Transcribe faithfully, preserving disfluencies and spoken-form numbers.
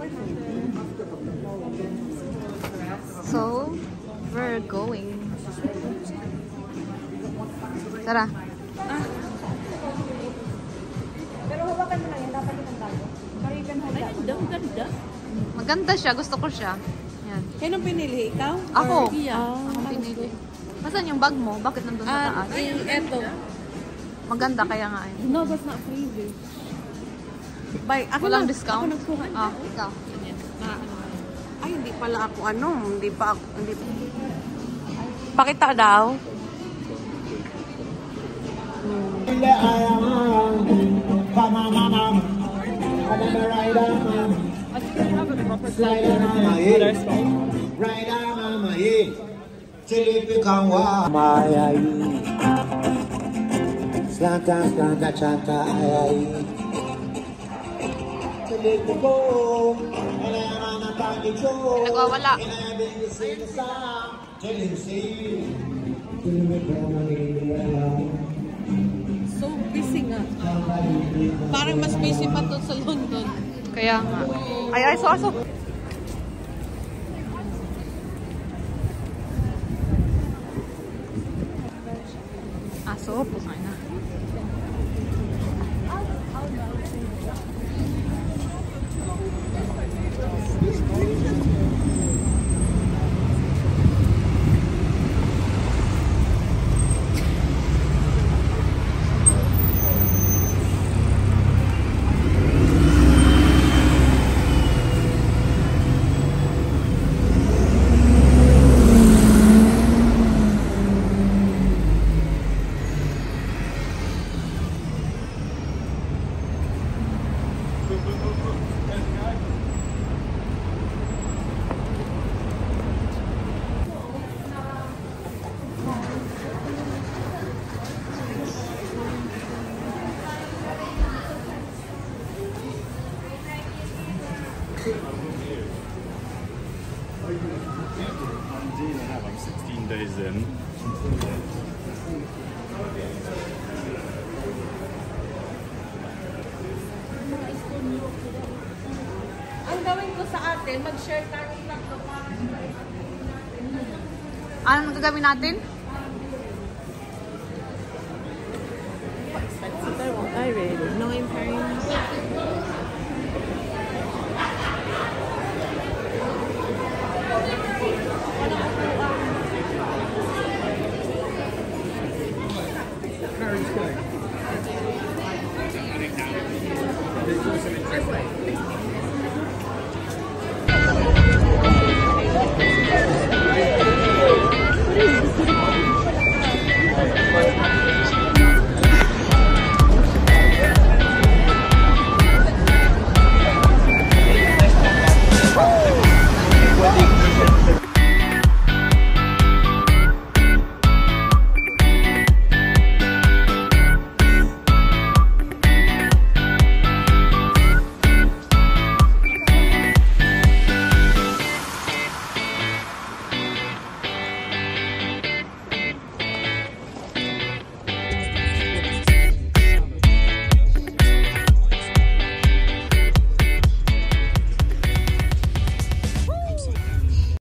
So, we're going. Tara. Ah. Pero hawakan mo lang yan. Dapat itong tayo. Sorry, can hold that. Ay, ang ganda. Maganda siya. Gusto ko siya. Yan. Kanong pinili? Ikaw? Ako. Yeah. Ah, ako pinili. Masan yung bag mo? Bakit nandun sa taas? Ah, eto. Maganda kaya nga eh. No, that's not freebie. Bye. Ako Walang na, discount? Ako nagkuha. Ah, ikaw. Na, ano. Ay, hindi pala ako ano. Hindi pa ako. Hindi pa. Pakita daw. Slanta, slanta, chanta, ay, ay. Nagwawala. So busy nga. Parang mas busy pa to sa London. Kaya nga. Ay, ay, so, so. Aso, pumain na. I'm sixteen days in. Ang gawin ko sa atin, mag-share tayo lang to para Anong gagawin natin? expensive. I won't buy really. Nine pounds. What is this?